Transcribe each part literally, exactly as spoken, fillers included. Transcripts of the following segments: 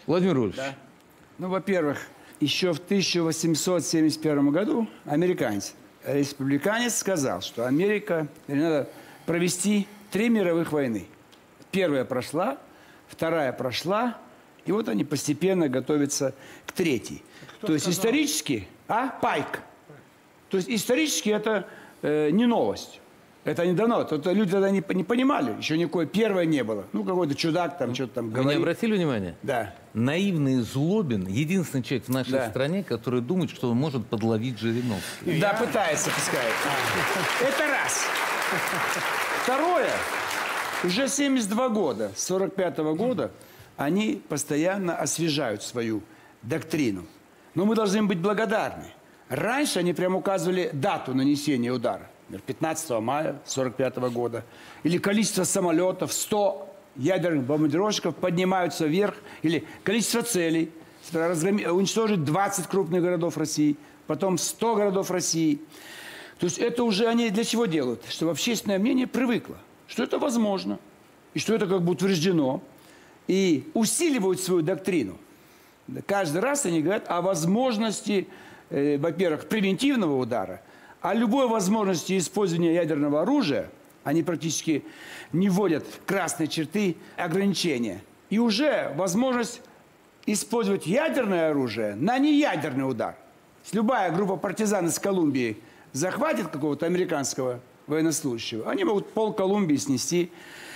Владимир Вольфович. Да. Ну, во-первых, еще в тысяча восемьсот семьдесят первом году американец, республиканец сказал, что Америка, надо провести три мировых войны. Первая прошла, вторая прошла, и вот они постепенно готовятся к третьей. Кто То сказал? есть исторически, а, Пайк. То есть исторически это э, не новость. Это недавно. Это люди тогда не, не понимали. Еще никакой первой не было. Ну, какой-то чудак там что-то там говорит. Вы не обратили внимания? Да. Наивный Злобин – единственный человек в нашей да. стране, который думает, что он может подловить Жириновского. Да, пытается, пускай. А. Это раз. Второе. Уже семьдесят два года, с сорок пятого года, они постоянно освежают свою доктрину. Но мы должны им быть благодарны. Раньше они прямо указывали дату нанесения удара. пятнадцатого мая сорок пятого года. Или количество самолетов, сто ядерных бомбардировщиков поднимаются вверх. Или количество целей. Уничтожить двадцать крупных городов России. Потом сто городов России. То есть это уже они для чего делают? Чтобы общественное мнение привыкло. Что это возможно. И что это как бы утверждено. И усиливают свою доктрину. Каждый раз они говорят о возможности, э, во-первых, превентивного удара. А любой возможности использования ядерного оружия, они практически не вводят красные черты ограничения. И уже возможность использовать ядерное оружие на неядерный удар. Если любая группа партизан из Колумбии захватит какого-то американского военнослужащего, они могут пол Колумбии снести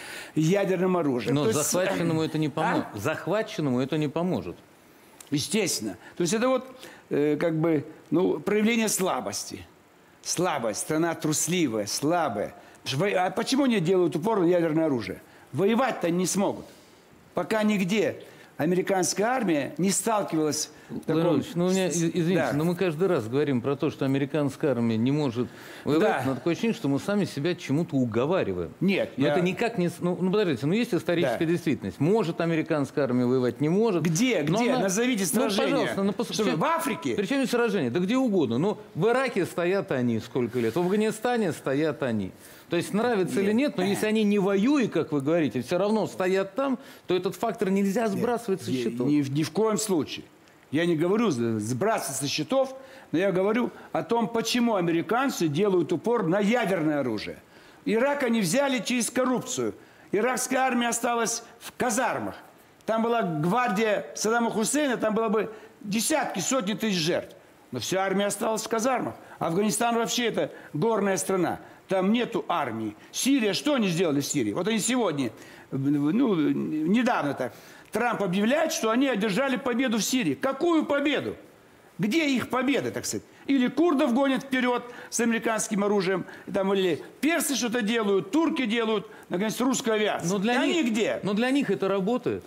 ядерным оружием. Но То захваченному есть, это не поможет. А? Захваченному это не поможет. Естественно. То есть это вот э, как бы ну, проявление слабости. Слабость, страна трусливая, слабая. А почему они делают упор на ядерное оружие? Воевать-то они не смогут. Пока нигде американская армия не сталкивалась... Таком... Ну, у меня, извините, да. но мы каждый раз говорим про то, что американская армия не может воевать, Да. но такое ощущение, что мы сами себя чему-то уговариваем. Нет. Но я... это никак не... Ну, ну, подождите, ну есть историческая да. действительность. Может американская армия воевать, не может. Где? Где? Она... Назовите сражения. Ну, пожалуйста. Ну, пос... Что, в Африке? Причем здесь сражения? Да где угодно. Ну, в Ираке стоят они сколько лет, в Афганистане стоят они. То есть нравится нет. или нет, но если они не воюют, как вы говорите, все равно стоят там, то этот фактор нельзя сбрасывать со счетов. Ни, ни в коем случае. Я не говорю сбрасывать со счетов, но я говорю о том, почему американцы делают упор на ядерное оружие. Ирак они взяли через коррупцию. Иракская армия осталась в казармах. Там была гвардия Саддама Хусейна, там было бы десятки, сотни тысяч жертв. Но вся армия осталась в казармах. Афганистан вообще это горная страна. Там нету армии. Сирия, что они сделали в Сирии? Вот они сегодня, ну, недавно так, Трамп объявляет, что они одержали победу в Сирии. Какую победу? Где их победа, так сказать? Или курдов гонят вперед с американским оружием, там, или персы что-то делают, турки делают, наконец, русская авиация. Но для они них, где? Но для них это работает.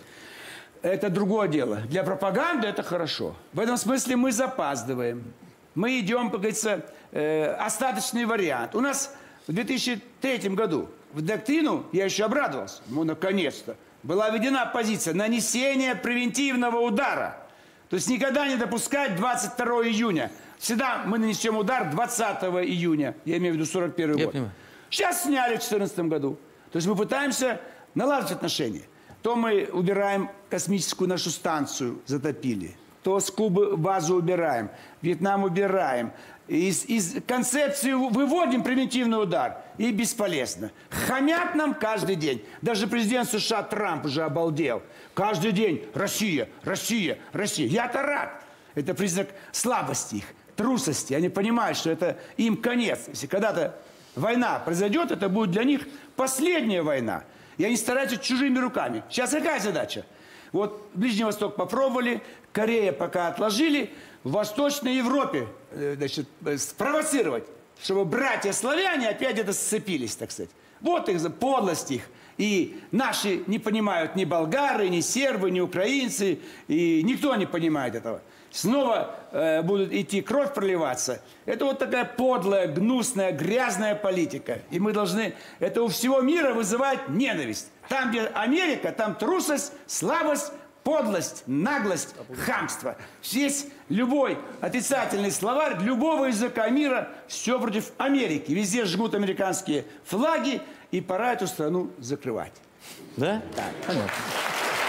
Это другое дело. Для пропаганды это хорошо. В этом смысле мы запаздываем. Мы идем, как говорится, э, остаточный вариант. У нас в две тысячи третьем году в доктрину, я еще обрадовался, ну, наконец-то, была введена позиция нанесения превентивного удара. То есть никогда не допускать двадцать второго июня. Всегда мы нанесем удар двадцатого июня. Я имею в виду сорок первый год. Понимаю. Сейчас сняли в две тысячи четырнадцатом году. То есть мы пытаемся наладить отношения. То мы убираем космическую нашу станцию, затопили. То с Кубы базу убираем. Вьетнам убираем. Из, из концепции выводим превентивный удар. И бесполезно. Хамят нам каждый день. Даже президент США Трамп уже обалдел. Каждый день Россия, Россия, Россия. Я-то рад. Это признак слабости их, трусости. Они понимают, что это им конец. Если когда-то война произойдет, это будет для них последняя война. И они стараются чужими руками. Сейчас какая задача? Вот Ближний Восток попробовали, Корея пока отложили, в Восточной Европе значит, спровоцировать, чтобы братья-славяне опять это сцепились, так сказать. Вот их подлость их. И наши не понимают ни болгары, ни сербы, ни украинцы, и никто не понимает этого. Снова э, будут идти кровь проливаться. Это вот такая подлая, гнусная, грязная политика. И мы должны... Это у всего мира вызывать ненависть. Там, где Америка, там трусость, слабость, подлость, наглость, хамство. Здесь любой отрицательный словарь любого языка мира, все против Америки. Везде жгут американские флаги, и пора эту страну закрывать. Да? Да. Понятно.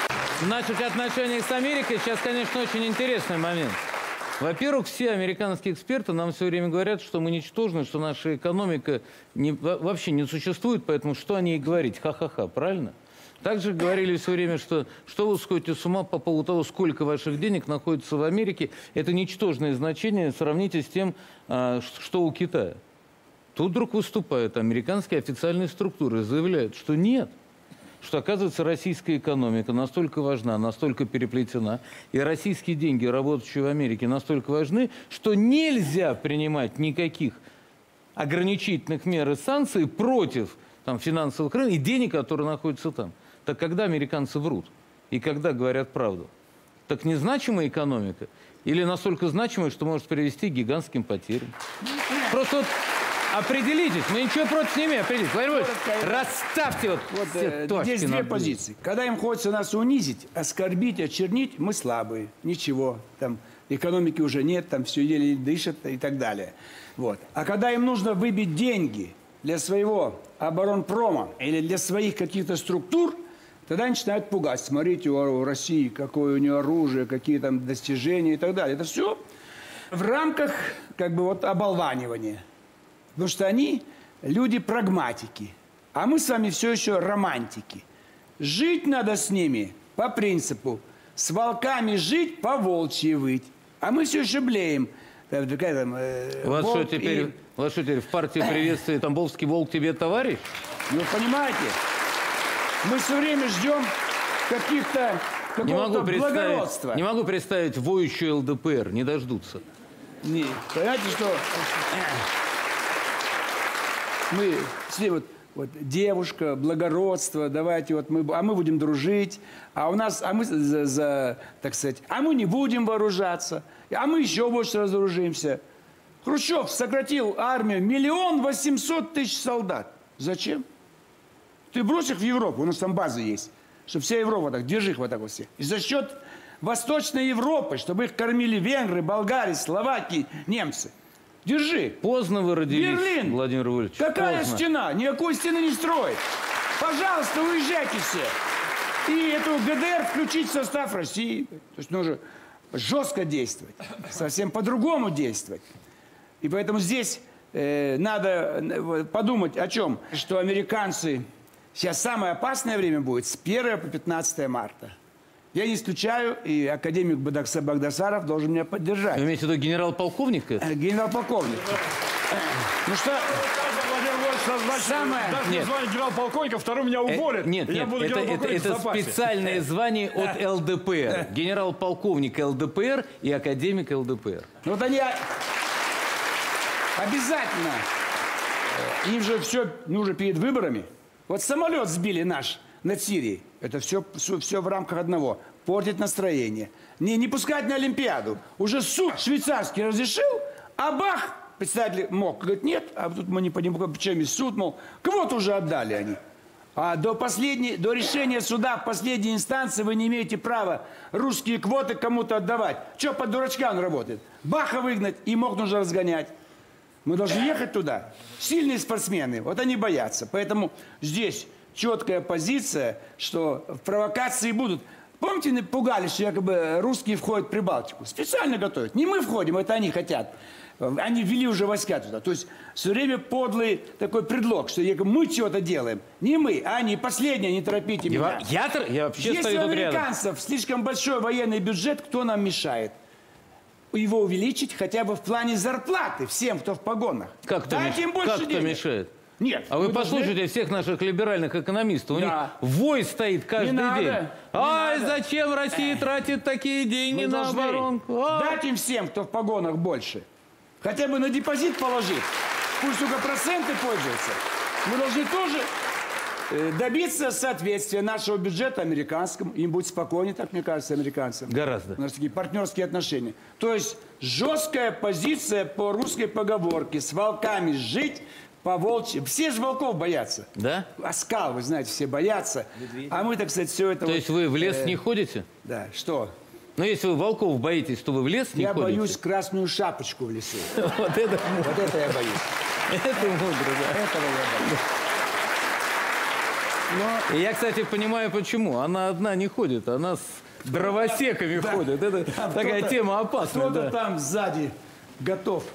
в наших отношениях с Америкой сейчас, конечно, очень интересный момент. Во-первых, все американские эксперты нам все время говорят, что мы ничтожны, что наша экономика не, вообще не существует, поэтому что о ней говорить? Ха-ха-ха, правильно? Также говорили все время, что, что вы сходите с ума по поводу того, сколько ваших денег находится в Америке. Это ничтожное значение, сравните с тем, а, что у Китая. Тут вдруг выступают американские официальные структуры и заявляют, что нет. Что, оказывается, российская экономика настолько важна, настолько переплетена, и российские деньги, работающие в Америке, настолько важны, что нельзя принимать никаких ограничительных мер и санкций против там, финансовых рынков и денег, которые находятся там. Так когда американцы врут? И когда говорят правду? Так незначимая экономика? Или настолько значимая, что может привести к гигантским потерям? Просто вот определитесь, мы ничего против не имеем, определитесь. Владимир Владимирович, расставьте вот, вот все э, точки здесь две над «и». позиции. Когда им хочется нас унизить, оскорбить, очернить, мы слабые, ничего, там экономики уже нет, там все еле дышат и так далее. Вот. А когда им нужно выбить деньги для своего оборонпрома или для своих каких-то структур, тогда начинают пугать. Смотрите, у России какое у нее оружие, какие там достижения и так далее. Это все в рамках как бы вот оболванивания. Потому что они люди прагматики, а мы с вами все еще романтики. Жить надо с ними по принципу с волками жить, по волчьи выть. А мы все еще блеем. Там, там, э, вас, что волк теперь, и... вас что теперь в партии приветствия Тамбовский волк тебе товарищ? Ну, понимаете, мы все время ждем каких-то Не могу, благородства. не могу представить воющую эл дэ пэ эр, не дождутся. Не, понимаете, что мы все вот, вот девушка, благородство, давайте вот мы, а мы будем дружить, а у нас, а мы за, за, так сказать, а мы не будем вооружаться, а мы еще больше разоружимся. Хрущев сократил армию миллион восемьсот тысяч солдат. Зачем? Ты брось их в Европу, у нас там базы есть, чтобы вся Европа так, держи их вот так вот все. И за счет Восточной Европы, чтобы их кормили венгры, болгари, словаки, немцы. Держи. Поздно вы родились, Берлин. Владимир Владимирович. Какая поздно. стена? Никакой стены не строит. Пожалуйста, уезжайте все. И эту гэ дэ эр включить в состав России. То есть нужно жестко действовать. Совсем по-другому действовать. И поэтому здесь э, надо подумать о чем? Что американцы... Сейчас самое опасное время будет с первого по пятнадцатое марта. Я не исключаю, и академик Багдасаров должен меня поддержать. Вы имеете в виду генерал-полковника? Э, Генерал-полковник. Ну что... Самое... Даже Нет. звание генерал-полковника, второй меня уволят. Э, нет, и я нет, буду это, это, генерал-полковник в это запасе. специальное звание от эл дэ пэ эр. Генерал-полковник эл дэ пэ эр и академик эл дэ пэ эр. Ну вот они обязательно, им же все нужно перед выборами. Вот самолет сбили наш над Сирией. Это все, все, все в рамках одного. Портить настроение. Не, не пускать на Олимпиаду. Уже суд швейцарский разрешил, а бах, председатель мог. Говорит, нет, а тут мы не понимаем, почему есть суд, мол, кого-то уже отдали они. А до, последней, до решения суда в последней инстанции вы не имеете права русские квоты кому-то отдавать. Че, под дурачка он работает? Баха выгнать, и мог нужно разгонять. Мы должны ехать туда. Сильные спортсмены, вот они боятся. Поэтому здесь четкая позиция, что в провокации будут. Помните, пугали, что якобы русские входят в Прибалтику? Специально готовят. Не мы входим, это они хотят. Они ввели уже войска туда. То есть все время подлый такой предлог, что якобы мы чего-то делаем. Не мы, а они. Последнее, не торопите меня. Я, я, я вообще Если стою у тут рядом. американцев слишком большой военный бюджет, кто нам мешает? Его увеличить хотя бы в плане зарплаты всем, кто в погонах. Как кто, Дайте меш... им больше как кто денег. мешает? Нет. А вы мы должны- послушайте всех наших либеральных экономистов. У Да. них вой стоит каждый Не надо, день. не Ай, надо. зачем Россия тратит такие деньги Мы на должны оборонку? Ай. дать им всем, кто в погонах, больше. Хотя бы на депозит положить. Пусть только проценты пользуются. Мы должны тоже э, добиться соответствия нашего бюджета американскому. Им будет спокойнее, так мне кажется, американцам. Гораздо. У нас такие партнерские отношения. То есть жесткая позиция по русской поговорке. С волками жить, по волчьи. Все же волков боятся. Да? Оскал, вы знаете, все боятся. А мы, так сказать, все это... То вот, есть вы в лес э, не ходите? Да, что? Но если вы волков боитесь, то вы в лес не Я ходите? боюсь красную шапочку в лесу. Вот это, Вот это я боюсь. это мудро, да. Этого я боюсь. И я, кстати, понимаю, почему. Она одна не ходит, она с дровосеками ходит. Это такая тема опасная. Кто-то Да. там сзади готов.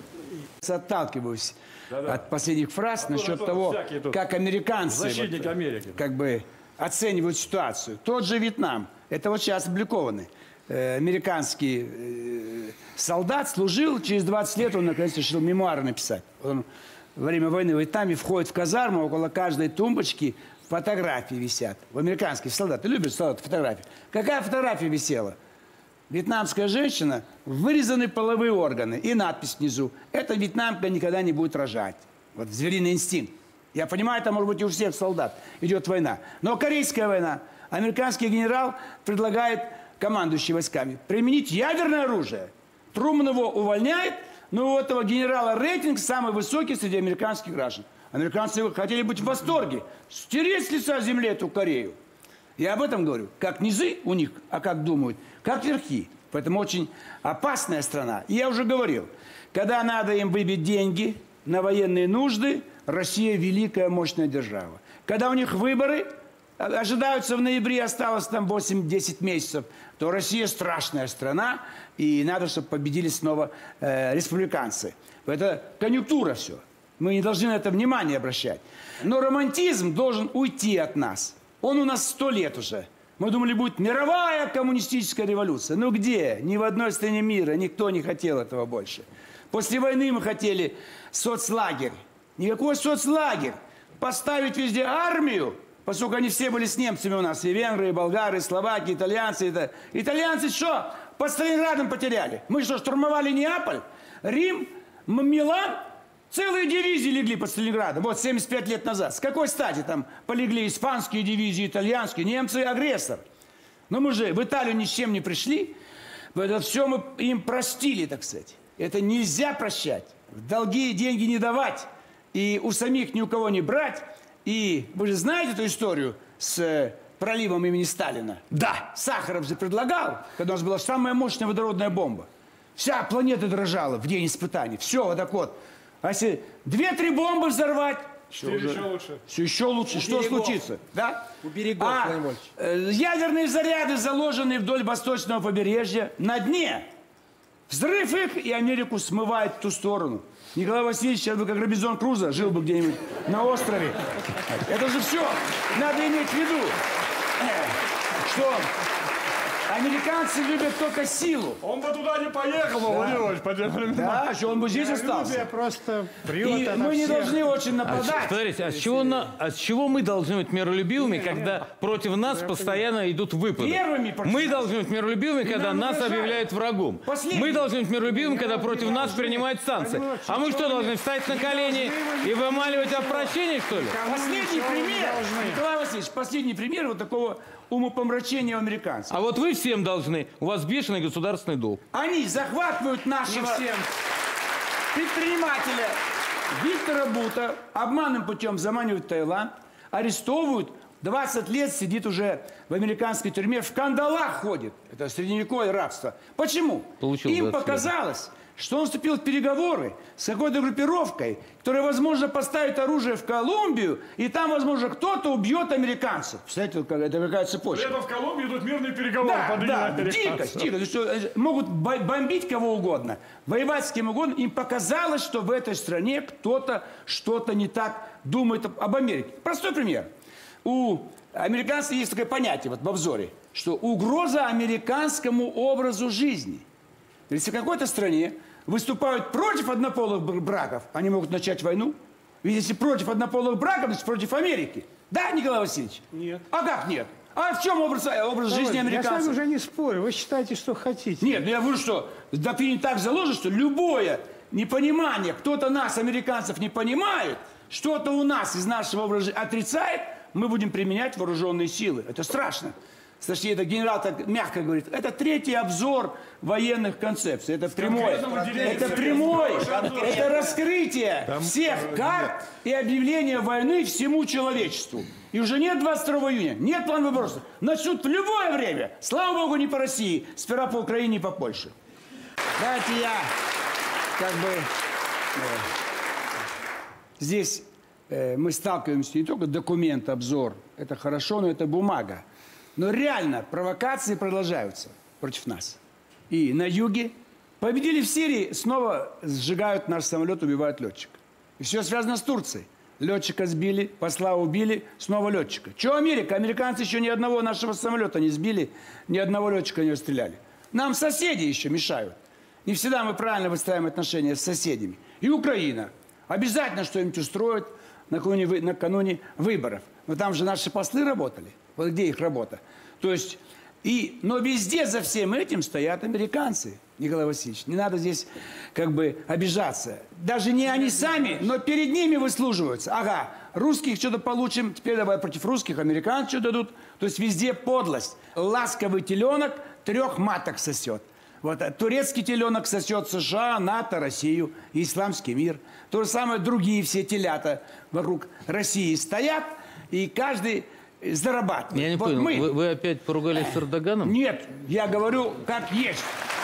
Отталкиваюсь от последних фраз насчет того, как американцы Защитники вот, Америки. как бы оценивают ситуацию. Тот же Вьетнам. Это вот сейчас опубликованы. Э, американский э, солдат служил, через двадцать лет он наконец решил мемуары написать. Он во время войны в Вьетнаме входит в казарму, около каждой тумбочки фотографии висят. У американских солдат. Ты любишь солдат фотографии? Какая фотография висела? Вьетнамская женщина, вырезаны половые органы и надпись внизу. Эта вьетнамка никогда не будет рожать. Вот звериный инстинкт. Я понимаю, это может быть и у всех солдат. Идет война. Но Корейская война. Американский генерал предлагает командующий войсками применить ядерное оружие. Трумэн его увольняет, но у этого генерала рейтинг самый высокий среди американских граждан. Американцы хотели быть в восторге. Стереть с лица земли эту Корею. Я об этом говорю. Как низы у них, а как думают, как верхи. Поэтому очень опасная страна. И я уже говорил, когда надо им выбить деньги на военные нужды, Россия великая, мощная держава. Когда у них выборы ожидаются в ноябре, осталось там восемь-десять месяцев, то Россия страшная страна, и надо, чтобы победили снова э, республиканцы. Это конъюнктура все. Мы не должны на это внимание обращать. Но романтизм должен уйти от нас. Он у нас сто лет уже. Мы думали, будет мировая коммунистическая революция. Ну где? Ни в одной стране мира никто не хотел этого больше. После войны мы хотели соцлагерь. Никакой соцлагерь. Поставить везде армию, поскольку они все были с немцами у нас. И венгры, и болгары, и словаки, итальянцы. Это... Итальянцы что? Под Сталинградом потеряли. Мы что, штурмовали Неаполь, Рим, Милан? Целые дивизии легли под Сталинградом. Вот семьдесят пять лет назад. С какой стати там полегли испанские дивизии, итальянские? Немцы агрессор. Но мы же в Италию ни с чем не пришли. Это все мы им простили, так сказать. Это нельзя прощать. В долги деньги не давать. И у самих ни у кого не брать. И вы же знаете эту историю с проливом имени Сталина? Да. Сахаров же предлагал, когда у нас была самая мощная водородная бомба. Вся планета дрожала в день испытаний. Все вот так вот. А если две-три бомбы взорвать, все, уже, еще лучше. Все еще лучше. У что берегов. Случится? Да? У берегов, а, э, ядерные заряды, заложенные вдоль восточного побережья, на дне. Взрыв их, и Америку смывает в ту сторону. Николай Васильевич, сейчас бы как Робинзон Крузо жил бы где-нибудь на острове. Это же все. Надо иметь в виду, что американцы любят только силу. Он бы туда не поехал, да. Владимир Владимирович, по тем временам. Да, что он бы здесь остался. Просто и мы не всех. должны очень нападать. А, смотрите, а с, чего на, а с чего мы должны быть миролюбивыми, когда против нас постоянно идут выпады? Первыми мы должны быть миролюбивыми, когда нас объявляют врагом. Мы должны быть миролюбивыми, когда против нас принимают санкции. А мы что, должны встать на колени и вымаливать о прощении, что ли? Последний пример, Николай Васильевич, последний пример вот такого умопомрачения американцев. А вот вы всем должны. У вас бешеный государственный долг. Они захватывают нашего предпринимателя Виктора Бута, обманным путем заманивают в Таиланд, арестовывают, двадцать лет сидит уже в американской тюрьме, в кандалах ходит. Это средневековое рабство. Почему? Получил Им показалось, что он вступил в переговоры с какой-то группировкой, которая, возможно, поставит оружие в Колумбию, и там, возможно, кто-то убьет американцев. Представляете, это какая цепочка. При этом в Колумбии идут мирные переговоры. Да, да, дикость, дикость. Что, могут бомбить кого угодно, воевать с кем угодно. Им показалось, что в этой стране кто-то что-то не так думает об Америке. Простой пример. У американцев есть такое понятие вот в обзоре, что угроза американскому образу жизни. Если в какой-то стране выступают против однополых браков, они могут начать войну. Ведь если против однополых браков, значит против Америки. Да, Николай Васильевич? Нет. А как нет? А в чем образ, образ Давай, жизни американцев? Я с вами уже не спорю. Вы считаете, что хотите. Нет, ну я говорю, что в доктрине так заложено, что любое непонимание, кто-то нас, американцев, не понимает, что-то у нас из нашего образа отрицает, мы будем применять вооруженные силы. Это страшно. Точнее, это генерал так мягко говорит. Это третий обзор военных концепций. Это прямой. Это прямой. Это раскрытие Там... всех карт и объявление войны всему человечеству. И уже нет двадцать второго июня, нет плана выбросов. Начнут в любое время. Слава Богу, не по России. Сперва по Украине и по Польше. Давайте я как бы... Здесь э, мы сталкиваемся не только документ, обзор, это хорошо, но это бумага. Но реально провокации продолжаются против нас. И на юге победили в Сирии, снова сжигают наш самолет, убивают летчика. И все связано с Турцией. Летчика сбили, посла убили, снова летчика. Чего Америка? Американцы еще ни одного нашего самолета не сбили, ни одного летчика не расстреляли. Нам соседи еще мешают. Не всегда мы правильно выстраиваем отношения с соседями. И Украина. Обязательно что-нибудь устроит накануне, накануне выборов. Но там же наши послы работали. Вот где их работа? То есть, и, но везде за всем этим стоят американцы. Николай Васильевич, не надо здесь как бы обижаться. Даже не они сами, но перед ними выслуживаются. Ага, русских что-то получим, теперь давай против русских американцы что-то дадут. То есть везде подлость. Ласковый теленок трех маток сосет. Вот, а турецкий теленок сосет США, НАТО, Россию, исламский мир. То же самое другие все телята вокруг России стоят, и каждый зарабатывает. Я не вот понял, мы... вы, вы опять поругались с Эрдоганом? Нет, я говорю, как есть.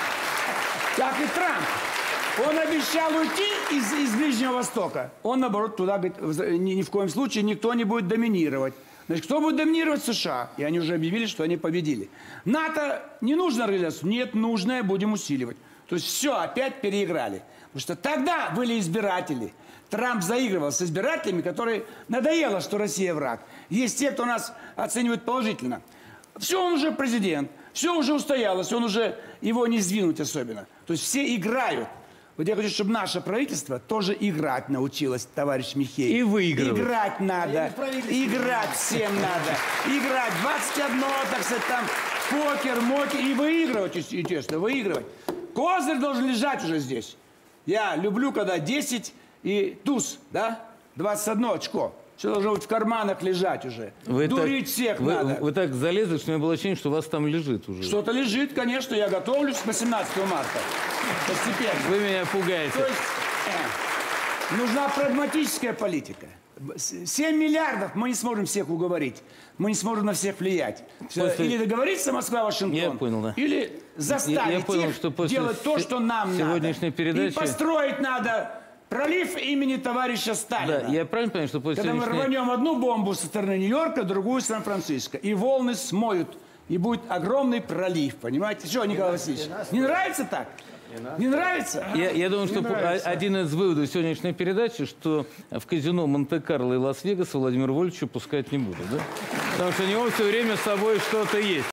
Как и Трамп. Он обещал уйти из, из Ближнего Востока. Он, наоборот, туда говорит, ни, ни в коем случае никто не будет доминировать. Значит, кто будет доминировать? США. И они уже объявили, что они победили. НАТО не нужно организацию? Нет, нужное будем усиливать. То есть все, опять переиграли. Потому что тогда были избиратели. Трамп заигрывал с избирателями, которые надоело, что Россия враг. Есть те, кто нас оценивает положительно. Все, он уже президент. Все уже устоялось, он уже его не сдвинуть особенно. То есть все играют. Вот я хочу, чтобы наше правительство тоже играть научилось, товарищ Михеев. И выигрывать. Играть надо. Играть всем надо. Играть. двадцать одно, так сказать, там, покер, мокер. И выигрывать, естественно, выигрывать. Козырь должен лежать уже здесь. Я люблю, когда десять и туз, да? двадцать одно очко. Все должно быть в карманах лежать уже. Вы Дурить так, всех вы, надо. Вы так залезли, что у меня было ощущение, что у вас там лежит уже. Что-то лежит, конечно. Я готовлюсь к восемнадцатому марта. Постепенно. Вы меня пугаете. То есть э, нужна прагматическая политика. семь миллиардов мы не сможем всех уговорить. Мы не сможем на всех влиять. После... Или договориться Москва-Вашингтон, Я понял, да. или заставить я, я понял, их что после делать то, что нам сегодняшней надо. передачи... И построить надо пролив имени товарища Сталина. Да, я правильно понимаю, что после Когда сегодняшней... мы рванем одну бомбу со стороны Нью-Йорка, другую Сан-Франциско. И волны смоют. И будет огромный пролив. Понимаете? Что, Николай Васильевич? Не нравится так? Не нравится? Я, я думаю, что один из выводов сегодняшней передачи, что в казино Монте-Карло и Лас-Вегаса Владимира Вольфовича пускать не будут, да? Потому что у него все время с собой что-то есть.